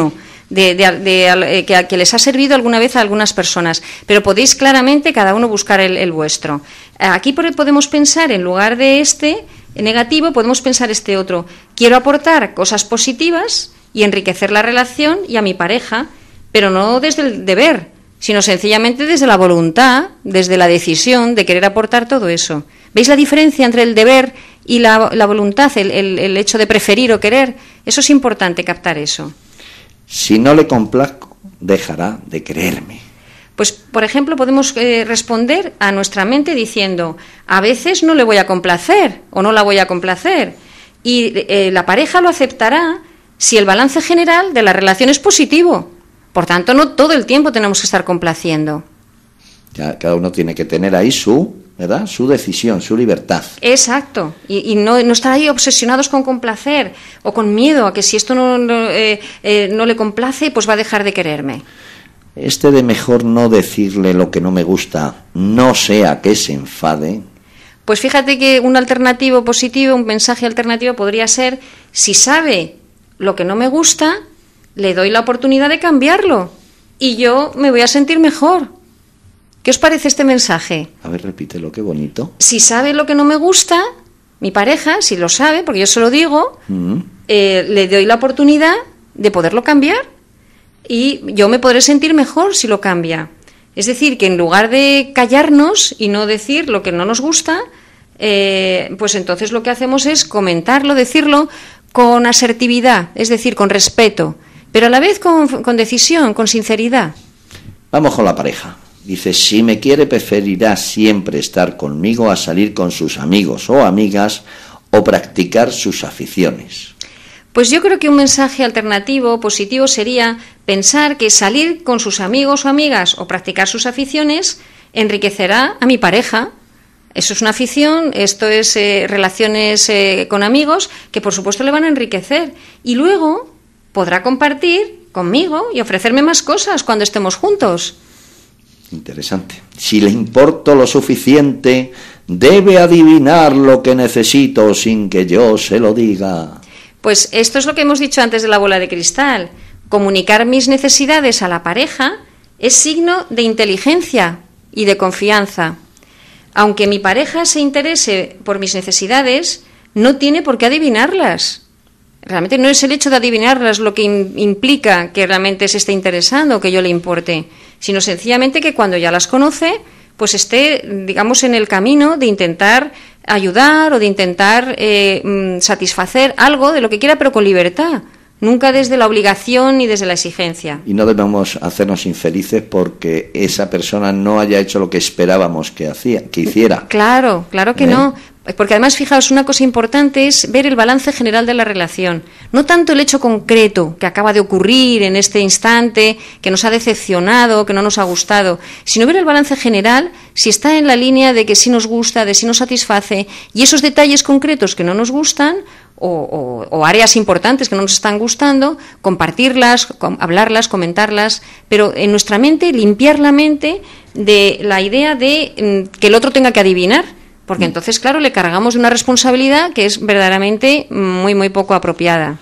que les ha servido alguna vez a algunas personas, pero podéis claramente cada uno buscar el vuestro. Aquí podemos pensar, en lugar de este negativo, podemos pensar este otro. Quiero aportar cosas positivas y enriquecer la relación y a mi pareja, pero no desde el deber, sino sencillamente desde la voluntad, desde la decisión de querer aportar todo eso. ¿Veis la diferencia entre el deber y la voluntad, el hecho de preferir o querer? Eso es importante, captar eso. Si no le complazco, dejará de quererme. Pues, por ejemplo, podemos responder a nuestra mente diciendo, a veces no le voy a complacer o no la voy a complacer, y la pareja lo aceptará si el balance general de la relación es positivo. Por tanto, no todo el tiempo tenemos que estar complaciendo. Ya, cada uno tiene que tener ahí su decisión, su libertad. Exacto, y no estar ahí obsesionados con complacer o con miedo a que si esto no le complace, pues va a dejar de quererme. De mejor no decirle lo que no me gusta, no sea que se enfade. Pues fíjate que un alternativo positivo, un mensaje alternativo podría ser, si sabe lo que no me gusta, le doy la oportunidad de cambiarlo y yo me voy a sentir mejor. ¿Qué os parece este mensaje? A ver, repítelo, qué bonito. Si sabe lo que no me gusta, mi pareja, si lo sabe, porque yo se lo digo, le doy la oportunidad de poderlo cambiar y yo me podré sentir mejor si lo cambia. Es decir, que en lugar de callarnos y no decir lo que no nos gusta, pues entonces lo que hacemos es comentarlo, decirlo con asertividad, es decir, con respeto, pero a la vez con decisión, con sinceridad. Vamos con la pareja. Dice, si me quiere, preferirá siempre estar conmigo a salir con sus amigos o amigas o practicar sus aficiones. Pues yo creo que un mensaje alternativo, positivo, sería pensar que salir con sus amigos o amigas o practicar sus aficiones enriquecerá a mi pareja. Eso es una afición, esto es relaciones con amigos que por supuesto le van a enriquecer. Y luego podrá compartir conmigo y ofrecerme más cosas cuando estemos juntos. Interesante. Si le importo lo suficiente, debe adivinar lo que necesito sin que yo se lo diga. Pues esto es lo que hemos dicho antes de la bola de cristal. Comunicar mis necesidades a la pareja es signo de inteligencia y de confianza. Aunque mi pareja se interese por mis necesidades, no tiene por qué adivinarlas. Realmente no es el hecho de adivinarlas lo que implica que realmente se esté interesando o que yo le importe, sino sencillamente que cuando ya las conoce, pues esté, digamos, en el camino de intentar ayudar o de intentar satisfacer algo de lo que quiera, pero con libertad, nunca desde la obligación ni desde la exigencia. Y no debemos hacernos infelices porque esa persona no haya hecho lo que esperábamos que hiciera. Claro que no. Porque además, fijaos, una cosa importante es ver el balance general de la relación. No tanto el hecho concreto que acaba de ocurrir en este instante, que nos ha decepcionado, que no nos ha gustado, sino ver el balance general, si está en la línea de que sí nos gusta, de sí nos satisface, y esos detalles concretos que no nos gustan, o áreas importantes que no nos están gustando, compartirlas, hablarlas, comentarlas, pero en nuestra mente, limpiar la mente de la idea de que el otro tenga que adivinar. Porque entonces, claro, le cargamos de una responsabilidad que es verdaderamente muy, muy poco apropiada.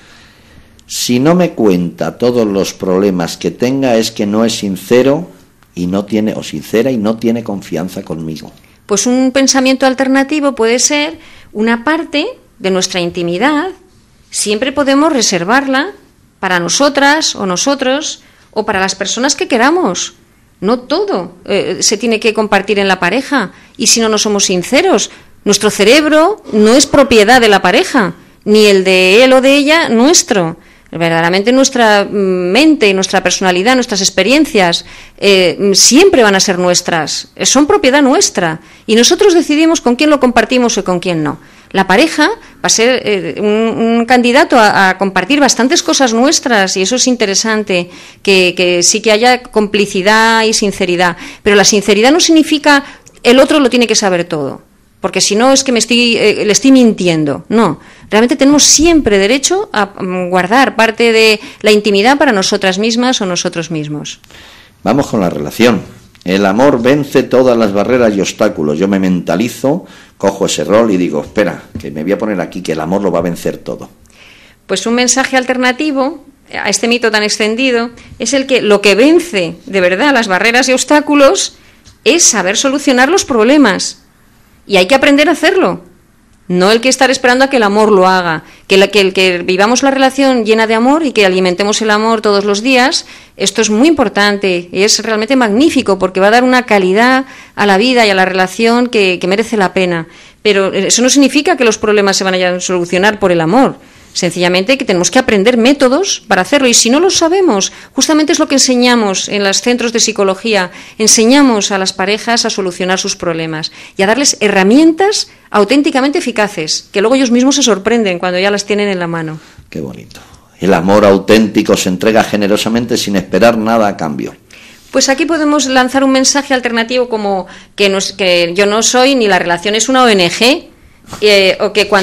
Si no me cuenta todos los problemas que tenga, es que no es sincero y no tiene, o sincera y no tiene confianza conmigo. Pues un pensamiento alternativo puede ser una parte de nuestra intimidad, siempre podemos reservarla para nosotras o nosotros o para las personas que queramos. No todo se tiene que compartir en la pareja. Y si no somos sinceros, nuestro cerebro no es propiedad de la pareja, ni el de él o de ella nuestro. Verdaderamente nuestra mente, nuestra personalidad, nuestras experiencias siempre van a ser nuestras, son propiedad nuestra. Y nosotros decidimos con quién lo compartimos y con quién no. La pareja va a ser un candidato a compartir bastantes cosas nuestras, y eso es interesante, que sí que haya complicidad y sinceridad. Pero la sinceridad no significa el otro lo tiene que saber todo, porque si no es que le estoy mintiendo. No, realmente tenemos siempre derecho a guardar parte de la intimidad para nosotras mismas o nosotros mismos. Vamos con la relación. El amor vence todas las barreras y obstáculos. Yo me mentalizo, cojo ese rol y digo, espera, que me voy a poner aquí, que el amor lo va a vencer todo. Pues un mensaje alternativo a este mito tan extendido, es el que lo que vence de verdad las barreras y obstáculos es saber solucionar los problemas. Y hay que aprender a hacerlo. No el que estar esperando a que el amor lo haga. Que el que vivamos la relación llena de amor y que alimentemos el amor todos los días, esto es muy importante. Es realmente magnífico porque va a dar una calidad a la vida y a la relación que merece la pena. Pero eso no significa que los problemas se van a solucionar por el amor. Sencillamente que tenemos que aprender métodos para hacerlo, y si no lo sabemos, justamente es lo que enseñamos en los centros de psicología, enseñamos a las parejas a solucionar sus problemas y a darles herramientas auténticamente eficaces, que luego ellos mismos se sorprenden cuando ya las tienen en la mano. Qué bonito. El amor auténtico se entrega generosamente sin esperar nada a cambio. Pues aquí podemos lanzar un mensaje alternativo como que yo no soy ni la relación es una ONG. O que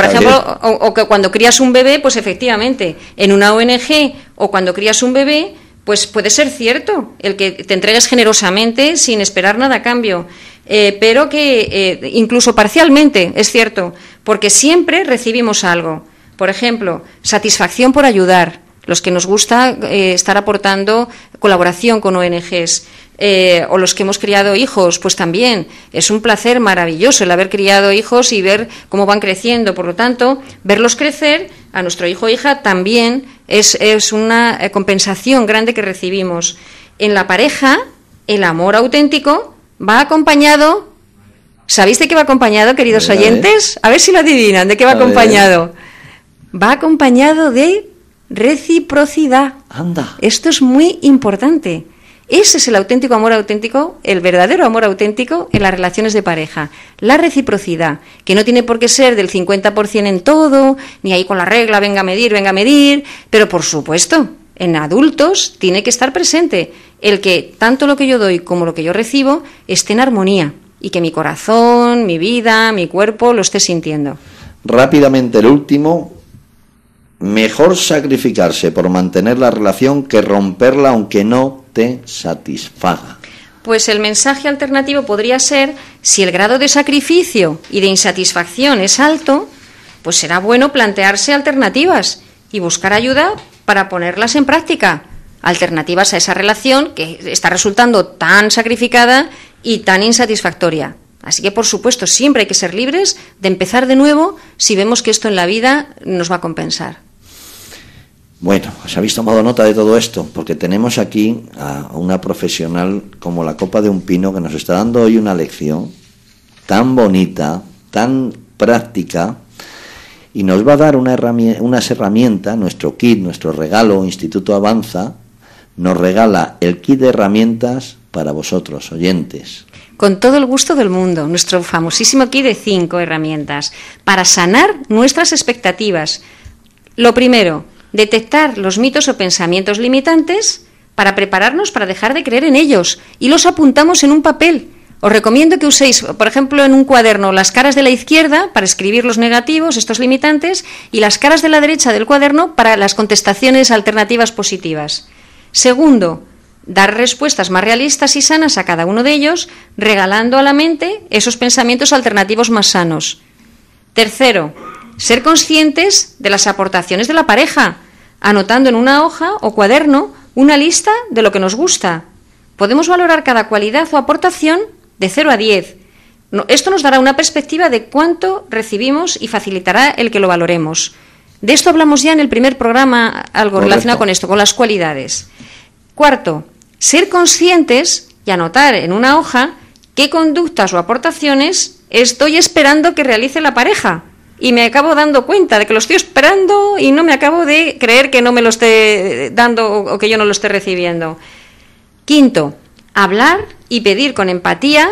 cuando crías un bebé, pues efectivamente, en una ONG o cuando crías un bebé, pues puede ser cierto el que te entregues generosamente sin esperar nada a cambio, pero que incluso parcialmente es cierto, porque siempre recibimos algo. Por ejemplo, satisfacción por ayudar, los que nos gusta estar aportando colaboración con ONGs. O los que hemos criado hijos, pues también es un placer maravilloso el haber criado hijos y ver cómo van creciendo. Por lo tanto, verlos crecer a nuestro hijo o hija también es una compensación grande que recibimos. En la pareja, el amor auténtico va acompañado. ¿Sabéis de qué va acompañado, queridos oyentes? A ver si lo adivinan, ¿de qué va acompañado? Va acompañado de reciprocidad. Anda. Esto es muy importante. Ese es el auténtico amor auténtico, el verdadero amor auténtico en las relaciones de pareja. La reciprocidad, que no tiene por qué ser del 50% en todo, ni ahí con la regla, venga a medir, pero por supuesto, en adultos tiene que estar presente el que tanto lo que yo doy como lo que yo recibo esté en armonía y que mi corazón, mi vida, mi cuerpo lo esté sintiendo. Rápidamente el último. Mejor sacrificarse por mantener la relación que romperla aunque no te satisfaga. Pues el mensaje alternativo podría ser, si el grado de sacrificio y de insatisfacción es alto, pues será bueno plantearse alternativas y buscar ayuda para ponerlas en práctica. Alternativas a esa relación que está resultando tan sacrificada y tan insatisfactoria. Así que, por supuesto, siempre hay que ser libres de empezar de nuevo si vemos que esto en la vida nos va a compensar. Bueno, os habéis tomado nota de todo esto, porque tenemos aquí a una profesional como la copa de un pino que nos está dando hoy una lección tan bonita, tan práctica, y nos va a dar unas herramientas, nuestro kit, nuestro regalo, Instituto Avanza, nos regala el kit de herramientas para vosotros, oyentes. Con todo el gusto del mundo, nuestro famosísimo kit de 5 herramientas para sanar nuestras expectativas. Lo primero, detectar los mitos o pensamientos limitantes para prepararnos para dejar de creer en ellos y los apuntamos en un papel. Os recomiendo que uséis, por ejemplo, en un cuaderno las caras de la izquierda para escribir los negativos, estos limitantes, y las caras de la derecha del cuaderno para las contestaciones alternativas positivas. Segundo, dar respuestas más realistas y sanas a cada uno de ellos, regalando a la mente esos pensamientos alternativos más sanos. Tercero, ser conscientes de las aportaciones de la pareja, anotando en una hoja o cuaderno una lista de lo que nos gusta. Podemos valorar cada cualidad o aportación de 0 a 10. Esto nos dará una perspectiva de cuánto recibimos y facilitará el que lo valoremos. De esto hablamos ya en el primer programa, algo relacionado con esto, con las cualidades. Cuarto, ser conscientes y anotar en una hoja qué conductas o aportaciones estoy esperando que realice la pareja. Y me acabo dando cuenta de que lo estoy esperando y no me acabo de creer que no me lo esté dando o que yo no lo esté recibiendo. Quinto, hablar y pedir con empatía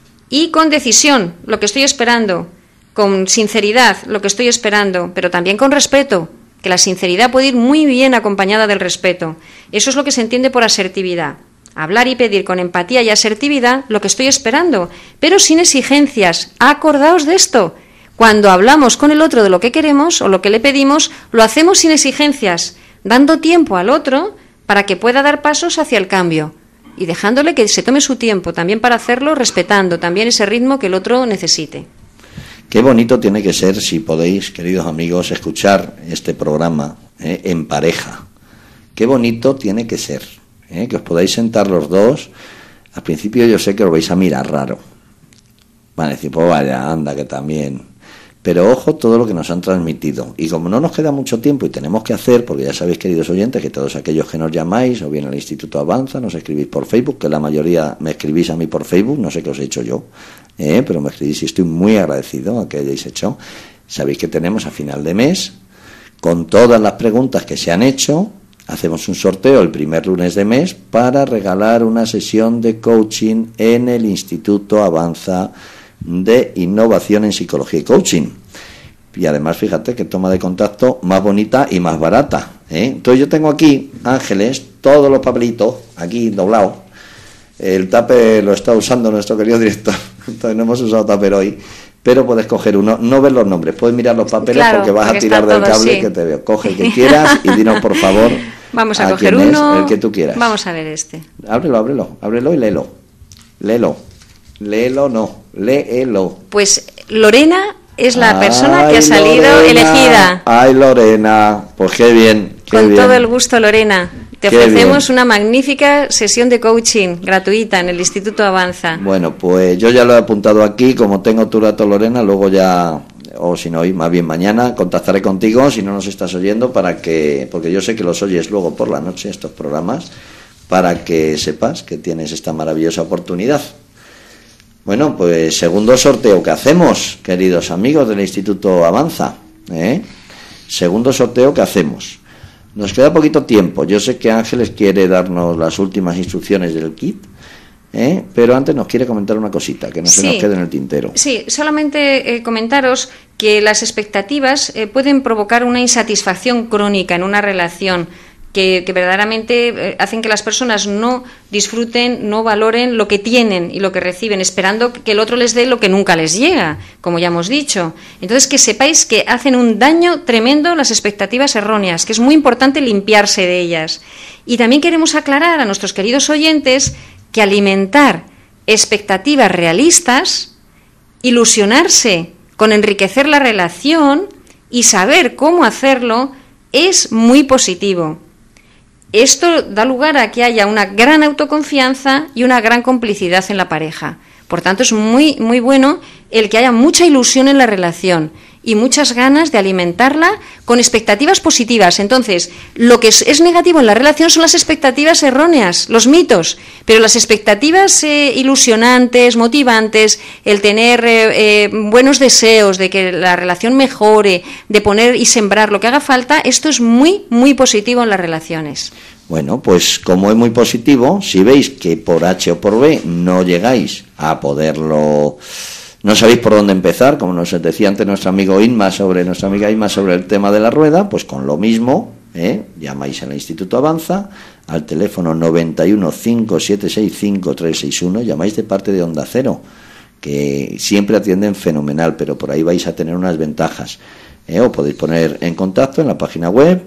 y con decisión lo que estoy esperando, con sinceridad lo que estoy esperando, pero también con respeto, que la sinceridad puede ir muy bien acompañada del respeto. Eso es lo que se entiende por asertividad. Hablar y pedir con empatía y asertividad lo que estoy esperando, pero sin exigencias. Acordaos de esto. Cuando hablamos con el otro de lo que queremos o lo que le pedimos, lo hacemos sin exigencias, dando tiempo al otro para que pueda dar pasos hacia el cambio y dejándole que se tome su tiempo también para hacerlo, respetando también ese ritmo que el otro necesite. Qué bonito tiene que ser, si podéis, queridos amigos, escuchar este programa en pareja, qué bonito tiene que ser, que os podáis sentar los dos. Al principio yo sé que os vais a mirar raro, van a decir, pues vaya, anda, que también. Pero ojo todo lo que nos han transmitido. Y como no nos queda mucho tiempo y tenemos que hacer, porque ya sabéis, queridos oyentes, que todos aquellos que nos llamáis, o bien al Instituto Avanza, nos escribís por Facebook, que la mayoría me escribís a mí por Facebook, no sé qué os he hecho yo, pero me escribís y estoy muy agradecido a que hayáis hecho. Sabéis que tenemos a final de mes, con todas las preguntas que se han hecho, hacemos un sorteo el primer lunes de mes para regalar una sesión de coaching en el Instituto Avanza de Innovación en Psicología y Coaching. Y además, fíjate que toma de contacto más bonita y más barata, Entonces yo tengo aquí, Ángeles, todos los papelitos aquí doblados. El tupper lo está usando nuestro querido director, entonces no hemos usado tupper hoy, pero puedes coger uno, no ves los nombres, puedes mirar los papeles, claro, porque vas a tirar del cable, sí, que te veo. Coge el que quieras y dinos, por favor, vamos a coger uno, el que tú quieras. Vamos a ver este. Ábrelo y léelo. Léelo. Pues Lorena es la persona que ha salido elegida. Ay, Lorena, pues qué bien. Con todo el gusto, Lorena. Te ofrecemos una magnífica sesión de coaching gratuita en el Instituto Avanza. Bueno, pues yo ya lo he apuntado aquí, como tengo tu dato, Lorena, luego ya, o si no hoy, más bien mañana, contactaré contigo, si no nos estás oyendo, porque yo sé que los oyes luego por la noche, estos programas, para que sepas que tienes esta maravillosa oportunidad. Bueno, pues segundo sorteo que hacemos, queridos amigos del Instituto Avanza, segundo sorteo que hacemos. Nos queda poquito tiempo. Yo sé que Ángeles quiere darnos las últimas instrucciones del kit, pero antes nos quiere comentar una cosita, que no se nos quede en el tintero. Sí, solamente comentaros que las expectativas pueden provocar una insatisfacción crónica en una relación que verdaderamente hacen que las personas no disfruten, no valoren lo que tienen y lo que reciben, esperando que el otro les dé lo que nunca les llega, como ya hemos dicho. Entonces, que sepáis que hacen un daño tremendo las expectativas erróneas, que es muy importante limpiarse de ellas. Y también queremos aclarar a nuestros queridos oyentes que alimentar expectativas realistas, ilusionarse con enriquecer la relación y saber cómo hacerlo es muy positivo. Esto da lugar a que haya una gran autoconfianza y una gran complicidad en la pareja. Por tanto, es muy, muy bueno el que haya mucha ilusión en la relación y muchas ganas de alimentarla con expectativas positivas. Entonces, lo que es negativo en la relación son las expectativas erróneas, los mitos, pero las expectativas ilusionantes, motivantes, el tener buenos deseos de que la relación mejore, de poner y sembrar lo que haga falta, esto es muy, muy positivo en las relaciones. Bueno, pues como es muy positivo, si veis que por H o por B no llegáis a poderlo, no sabéis por dónde empezar, como nos decía antes nuestra amiga Inma sobre el tema de la rueda, pues con lo mismo, llamáis al Instituto Avanza, al teléfono 91 576 5361, llamáis de parte de Onda Cero, que siempre atienden fenomenal, pero por ahí vais a tener unas ventajas. Os podéis poner en contacto en la página web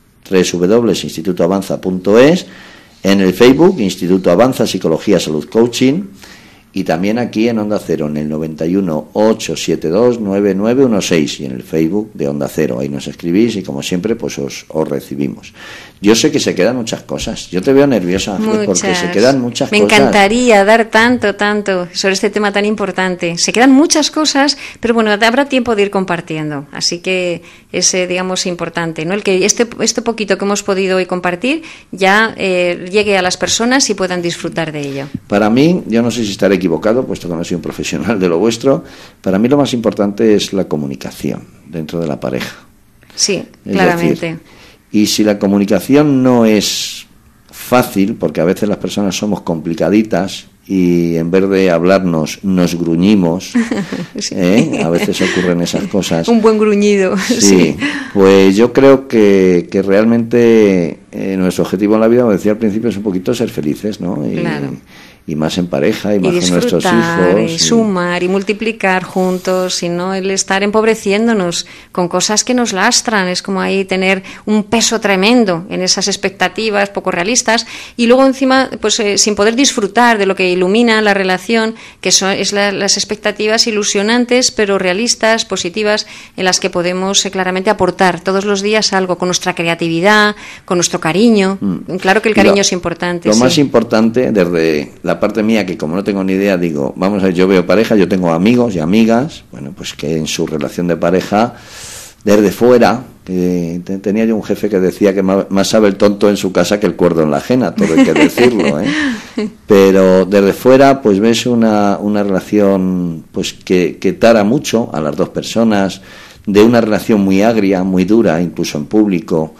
www.institutoavanza.es, en el Facebook Instituto Avanza Psicología Salud Coaching, y también aquí en Onda Cero en el 91 872 9916 y en el Facebook de Onda Cero. Ahí nos escribís y como siempre pues os recibimos. Yo sé que se quedan muchas cosas. Yo te veo nerviosa, Ángeles, porque se quedan muchas cosas. Me encantaría dar tanto sobre este tema tan importante. Se quedan muchas cosas, pero bueno, habrá tiempo de ir compartiendo. Así que es, digamos, importante, ¿no? El que este poquito que hemos podido hoy compartir ya llegue a las personas y puedan disfrutar de ello. Para mí, yo no sé si estaré equivocado, puesto que no soy un profesional de lo vuestro, para mí lo más importante es la comunicación dentro de la pareja. Sí, claramente. Y si la comunicación no es fácil, porque a veces las personas somos complicaditas y en vez de hablarnos nos gruñimos, sí. A veces ocurren esas cosas. Un buen gruñido. Sí, pues yo creo que realmente nuestro objetivo en la vida, como decía al principio, es un poquito ser felices, ¿no? Claro. y más en pareja y más con disfrutar, nuestros hijos. Y sumar y multiplicar juntos, y no el estar empobreciéndonos con cosas que nos lastran. Es como ahí tener un peso tremendo en esas expectativas poco realistas, y luego encima pues sin poder disfrutar de lo que ilumina la relación, que son las expectativas ilusionantes pero realistas, positivas, en las que podemos claramente aportar todos los días algo con nuestra creatividad, con nuestro cariño. Claro que el cariño es importante. Lo más importante, desde la parte mía, que como no tengo ni idea, digo, vamos a ver, yo veo pareja, yo tengo amigos y amigas, bueno, pues que en su relación de pareja, desde fuera, tenía yo un jefe que decía que más sabe el tonto en su casa que el cuerdo en la ajena, todo hay que decirlo, ¿eh? Pero desde fuera, pues ves una relación pues que tara mucho a las dos personas, de una relación muy agria, muy dura, incluso en público.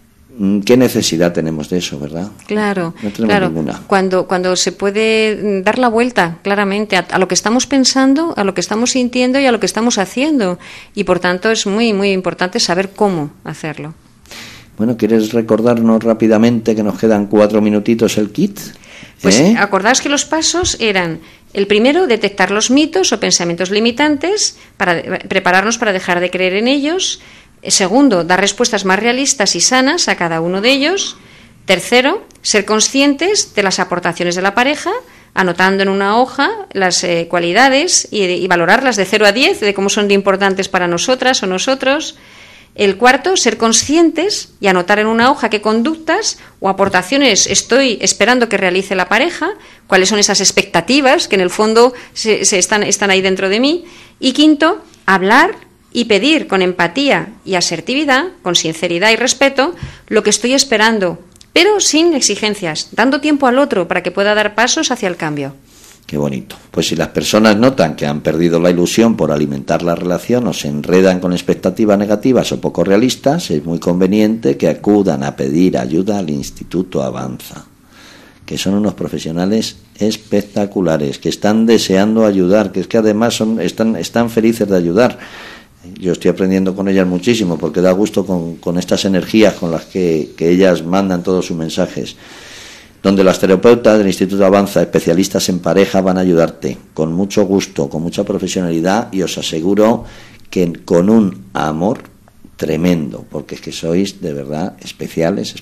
¿Qué necesidad tenemos de eso, verdad? Claro, no tenemos claro. Ninguna. Cuando se puede dar la vuelta claramente a lo que estamos pensando, a lo que estamos sintiendo y a lo que estamos haciendo, y por tanto es muy, muy importante saber cómo hacerlo. Bueno, ¿quieres recordarnos rápidamente, que nos quedan 4 minutitos, el kit? Pues acordaos que los pasos eran: el primero, detectar los mitos o pensamientos limitantes, para prepararnos para dejar de creer en ellos. Segundo, dar respuestas más realistas y sanas a cada uno de ellos. Tercero, ser conscientes de las aportaciones de la pareja, anotando en una hoja las cualidades y valorarlas de 0 a 10, de cómo son de importantes para nosotras o nosotros. El cuarto, ser conscientes y anotar en una hoja qué conductas o aportaciones estoy esperando que realice la pareja, cuáles son esas expectativas que en el fondo están ahí dentro de mí. Y quinto, hablar y pedir con empatía y asertividad, con sinceridad y respeto, lo que estoy esperando, pero sin exigencias, dando tiempo al otro para que pueda dar pasos hacia el cambio. Qué bonito. Pues si las personas notan que han perdido la ilusión por alimentar la relación o se enredan con expectativas negativas o poco realistas, es muy conveniente que acudan a pedir ayuda al Instituto Avanza, que son unos profesionales espectaculares, que están deseando ayudar, que es que además están felices de ayudar. Yo estoy aprendiendo con ellas muchísimo, porque da gusto con estas energías con las que ellas mandan todos sus mensajes. Donde las terapeutas del Instituto Avanza, especialistas en pareja, van a ayudarte con mucho gusto, con mucha profesionalidad, y os aseguro que con un amor tremendo, porque es que sois de verdad especiales,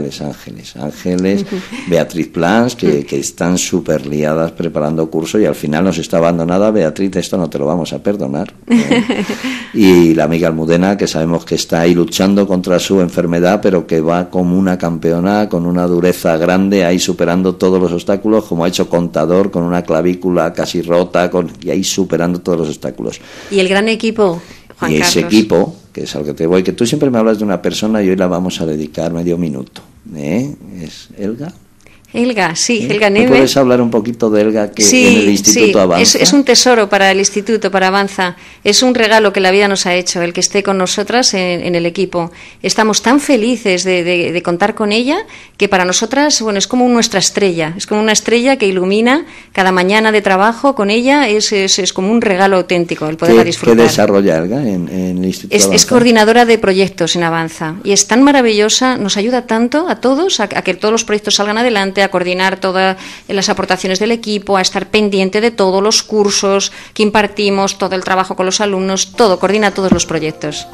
ángeles, Beatriz Plans, que están súper liadas preparando curso, y al final nos está abandonada. Beatriz, esto no te lo vamos a perdonar, ¿eh? Y la amiga Almudena, que sabemos que está ahí luchando contra su enfermedad, pero que va como una campeona, con una dureza grande, ahí superando todos los obstáculos, como ha hecho Contador, con una clavícula casi rota, y ahí superando todos los obstáculos. Y el gran equipo, Juan y Carlos. Ese equipo, que es al que te voy, que tú siempre me hablas de una persona y hoy la vamos a dedicar medio minuto, ¿eh? ¿Es Elga? Elga, sí, Elga ¿Me Neve. puedes hablar un poquito de Elga, que Sí, en el Instituto Avanza? Es un tesoro para el Instituto, para Avanza. Es un regalo que la vida nos ha hecho, el que esté con nosotras en el equipo. Estamos tan felices de contar con ella, que para nosotras, bueno, es como nuestra estrella. Es como una estrella que ilumina cada mañana de trabajo con ella. Es como un regalo auténtico el poderla disfrutar. ¿Qué desarrolla Elga en el Instituto Avanza? Es coordinadora de proyectos en Avanza, y es tan maravillosa, nos ayuda tanto a todos a que todos los proyectos salgan adelante, a coordinar todas las aportaciones del equipo, a estar pendiente de todos los cursos que impartimos, todo el trabajo con los alumnos, coordina todos los proyectos.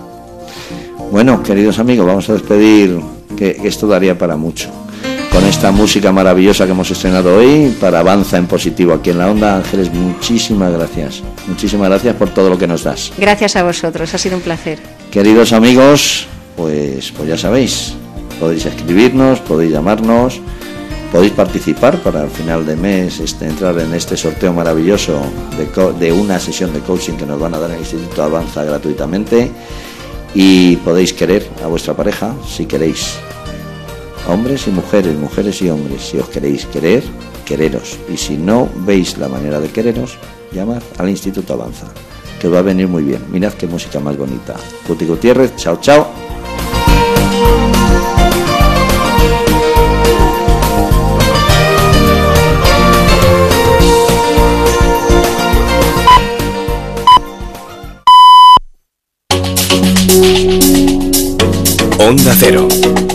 Bueno, queridos amigos, vamos a despedir, que esto daría para mucho, con esta música maravillosa que hemos estrenado hoy para Avanza en Positivo aquí en la Onda. Ángeles, muchísimas gracias por todo lo que nos das. Gracias a vosotros, ha sido un placer. Queridos amigos, pues ya sabéis, podéis escribirnos, podéis llamarnos, podéis participar para al final de mes entrar en este sorteo maravilloso de una sesión de coaching que nos van a dar en el Instituto Avanza gratuitamente, y podéis querer a vuestra pareja si queréis. Hombres y mujeres, mujeres y hombres, si os queréis querer, quereros. Y si no veis la manera de quereros, llamad al Instituto Avanza, que os va a venir muy bien. Mirad qué música más bonita. Guti Gutiérrez, chao, chao. Onda Cero.